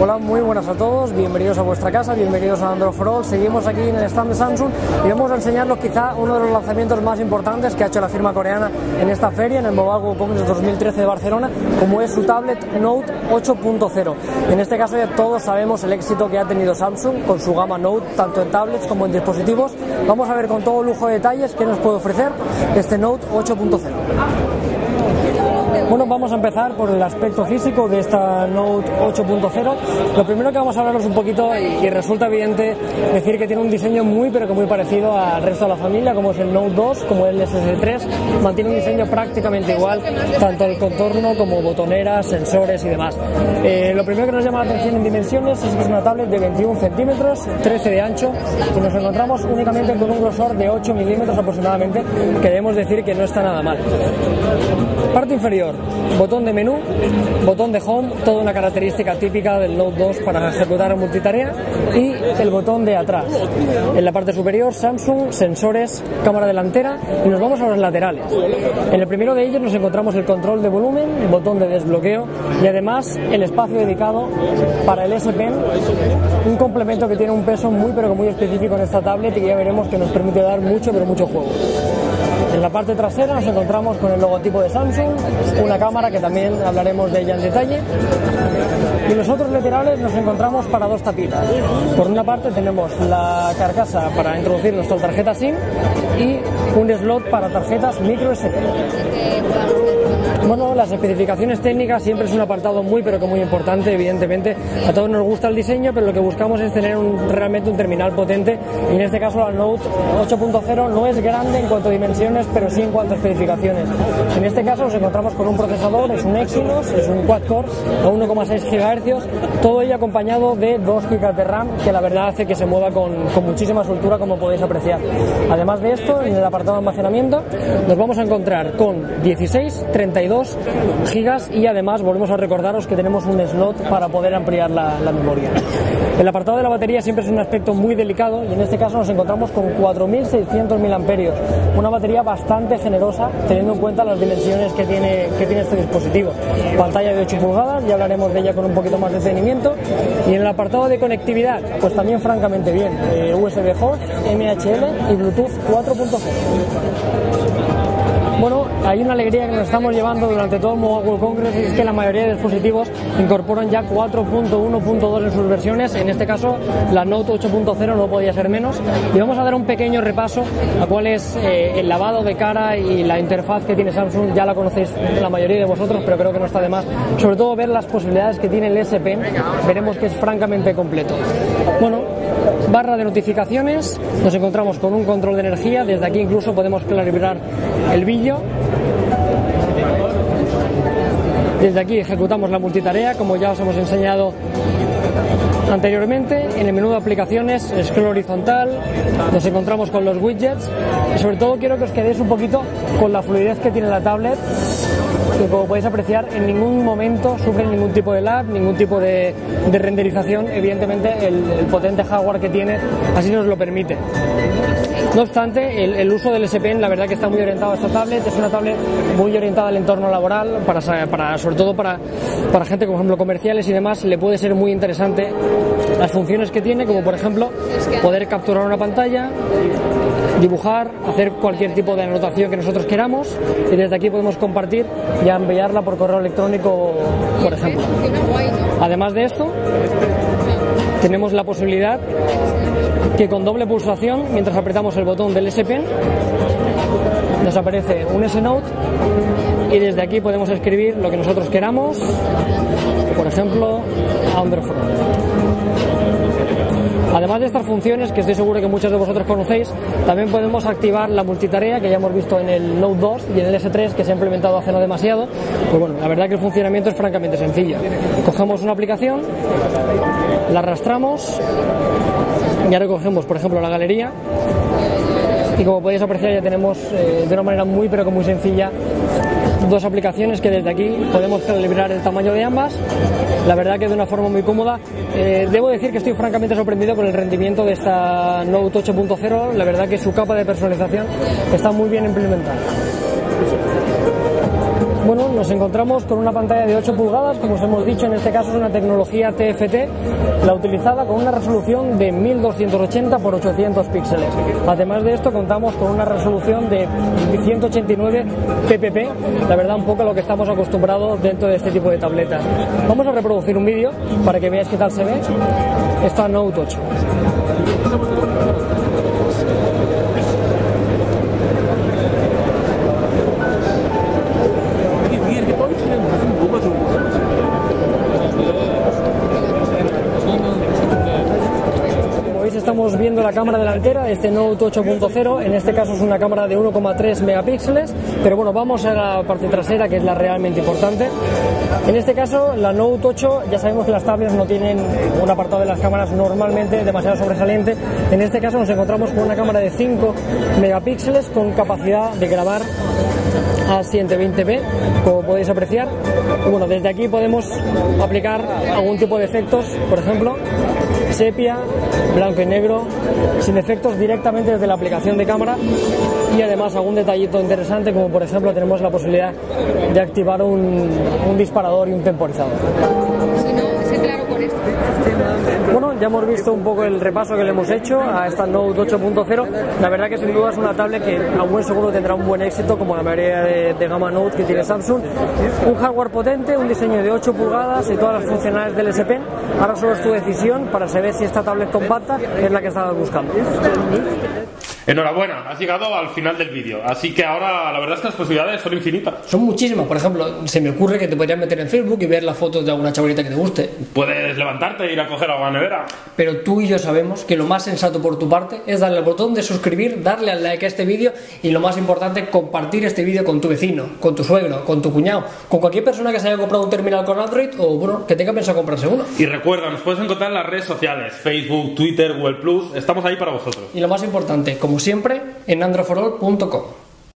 Hola, muy buenas a todos, bienvenidos a vuestra casa, bienvenidos a Android for All. Seguimos aquí en el stand de Samsung y vamos a enseñarles quizá uno de los lanzamientos más importantes que ha hecho la firma coreana en esta feria, en el Mobile World Congress 2013 de Barcelona, como es su tablet Note 8.0. En este caso ya todos sabemos el éxito que ha tenido Samsung con su gama Note, tanto en tablets como en dispositivos. Vamos a ver con todo lujo de detalles qué nos puede ofrecer este Note 8.0. Bueno, vamos a empezar por el aspecto físico de esta Note 8.0. Lo primero que vamos a hablaros un poquito, y resulta evidente decir que tiene un diseño muy pero que muy parecido al resto de la familia, como es el Note 2, como el S3, mantiene un diseño prácticamente igual, tanto el contorno como botoneras, sensores y demás. Lo primero que nos llama la atención en dimensiones es que es una tablet de 21 centímetros, 13 de ancho, y nos encontramos únicamente con un grosor de 8 milímetros aproximadamente, que debemos decir que no está nada mal. Parte inferior, botón de menú, botón de home, toda una característica típica del Note 2 para ejecutar multitarea, y el botón de atrás. En la parte superior, Samsung, sensores, cámara delantera, y nos vamos a los laterales. En el primero de ellos nos encontramos el control de volumen, botón de desbloqueo y además el espacio dedicado para el S Pen, un complemento que tiene un peso muy pero que muy específico en esta tablet y que ya veremos que nos permite dar mucho pero mucho juego. En la parte trasera nos encontramos con el logotipo de Samsung, una cámara que también hablaremos de ella en detalle, y en los otros laterales nos encontramos para dos tapitas. Por una parte tenemos la carcasa para introducir nuestra tarjeta SIM y un slot para tarjetas micro SD. Bueno, las especificaciones técnicas siempre es un apartado muy pero que muy importante, evidentemente. A todos nos gusta el diseño, pero lo que buscamos es tener realmente un terminal potente, y en este caso la Note 8.0 no es grande en cuanto a dimensiones, pero sí en cuanto a especificaciones. En este caso nos encontramos con un procesador, es un Exynos, es un quad-core a 1,6 GHz, todo ello acompañado de 2 GB de RAM, que la verdad hace que se mueva con muchísima soltura, como podéis apreciar. Además de esto, en el apartado de almacenamiento nos vamos a encontrar con 16, 32 gigas, y además volvemos a recordaros que tenemos un slot para poder ampliar la memoria. El apartado de la batería siempre es un aspecto muy delicado, y en este caso nos encontramos con 4600 mAh, una batería bastante generosa teniendo en cuenta las dimensiones que tiene este dispositivo. Pantalla de 8 pulgadas, ya hablaremos de ella con un poquito más de detenimiento, y en el apartado de conectividad pues también francamente bien, USB Hot, MHL y Bluetooth 4.0. Bueno, hay una alegría que nos estamos llevando durante todo el Mobile World Congress, y es que la mayoría de dispositivos incorporan ya 4.1.2 en sus versiones. En este caso la Note 8.0 no podía ser menos, y vamos a dar un pequeño repaso a cuál es el lavado de cara y la interfaz que tiene Samsung. Ya la conocéis la mayoría de vosotros, pero creo que no está de más, sobre todo ver las posibilidades que tiene el S Pen. Veremos que es francamente completo. Bueno, barra de notificaciones, nos encontramos con un control de energía. Desde aquí incluso podemos calibrar el brillo. Desde aquí ejecutamos la multitarea, como ya os hemos enseñado anteriormente. En el menú de aplicaciones, scroll horizontal, nos encontramos con los widgets, y sobre todo quiero que os quedéis un poquito con la fluidez que tiene la tablet, que como podéis apreciar en ningún momento sufre ningún tipo de lag, ningún tipo de renderización. Evidentemente el potente hardware que tiene así nos lo permite. No obstante, el uso del S Pen la verdad que está muy orientado a esta tablet. Es una tablet muy orientada al entorno laboral, sobre todo para gente, por ejemplo, comerciales y demás. Le puede ser muy interesante las funciones que tiene, como por ejemplo poder capturar una pantalla, dibujar, hacer cualquier tipo de anotación que nosotros queramos, y desde aquí podemos compartir y enviarla por correo electrónico, por ejemplo. Además de esto, tenemos la posibilidad que con doble pulsación, mientras apretamos el botón del S Pen, nos aparece un S Note, y desde aquí podemos escribir lo que nosotros queramos, por ejemplo, Android for All. Además de estas funciones, que estoy seguro que muchos de vosotros conocéis, también podemos activar la multitarea, que ya hemos visto en el Note 2 y en el S3, que se ha implementado hace no demasiado. Pues bueno, la verdad que el funcionamiento es francamente sencillo. Cogemos una aplicación, la arrastramos, ya recogemos, por ejemplo, la galería, y como podéis apreciar ya tenemos de una manera muy pero que muy sencilla dos aplicaciones que desde aquí podemos calibrar el tamaño de ambas. La verdad que de una forma muy cómoda. Debo decir que estoy francamente sorprendido con el rendimiento de esta Note 8.0. La verdad que su capa de personalización está muy bien implementada. Bueno, nos encontramos con una pantalla de 8 pulgadas, como os hemos dicho, en este caso es una tecnología TFT, la utilizada con una resolución de 1280 por 800 píxeles. Además de esto contamos con una resolución de 189 ppp, la verdad un poco a lo que estamos acostumbrados dentro de este tipo de tabletas. Vamos a reproducir un vídeo para que veáis qué tal se ve esta Note 8. Estamos viendo la cámara delantera de este Note 8.0, en este caso es una cámara de 1,3 megapíxeles, pero bueno, vamos a la parte trasera, que es la realmente importante. En este caso, la Note 8, ya sabemos que las tablets no tienen un apartado de las cámaras normalmente demasiado sobresaliente. En este caso nos encontramos con una cámara de 5 megapíxeles con capacidad de grabar a 120p, como podéis apreciar. Y bueno, desde aquí podemos aplicar algún tipo de efectos, por ejemplo sepia, blanco y negro, sin efectos, directamente desde la aplicación de cámara. Y además algún detallito interesante, como por ejemplo tenemos la posibilidad de activar un disparador y un temporizador. Si no, sé claro con esto. Bueno, ya hemos visto un poco el repaso que le hemos hecho a esta Note 8.0. La verdad que sin duda es una tablet que a buen seguro tendrá un buen éxito, como la mayoría de gama Note que tiene Samsung. Un hardware potente, un diseño de 8 pulgadas y todas las funcionalidades del S Pen. Ahora solo es tu decisión para saber si esta tablet compacta es la que estabas buscando. Enhorabuena, has llegado al final del vídeo, así que ahora la verdad es que las posibilidades son infinitas. Son muchísimas. Por ejemplo, se me ocurre que te podrías meter en Facebook y ver las fotos de alguna chavalita que te guste. Puedes levantarte e ir a coger a la nevera. Pero tú y yo sabemos que lo más sensato por tu parte es darle al botón de suscribir, darle al like a este vídeo y lo más importante, compartir este vídeo con tu vecino, con tu suegro, con tu cuñado, con cualquier persona que se haya comprado un terminal con Android o bueno, que tenga pensado comprarse uno. Y recuerda, nos puedes encontrar en las redes sociales, Facebook, Twitter, Google+, estamos ahí para vosotros. Y lo más importante, como siempre, en androforall.com.